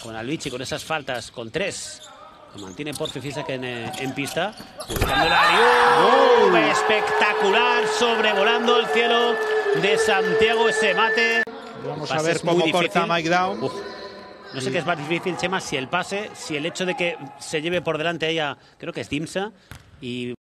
con Albici, con esas faltas, con 3. Lo mantiene por Fifisak en pista. Buscando la espectacular, sobrevolando el cielo de Santiago ese mate. Vamos a ver cómo corta Mike Down. No sé qué es más difícil, Chema, si el pase, si el hecho de que se lleve por delante ella, creo que es Dimsa, y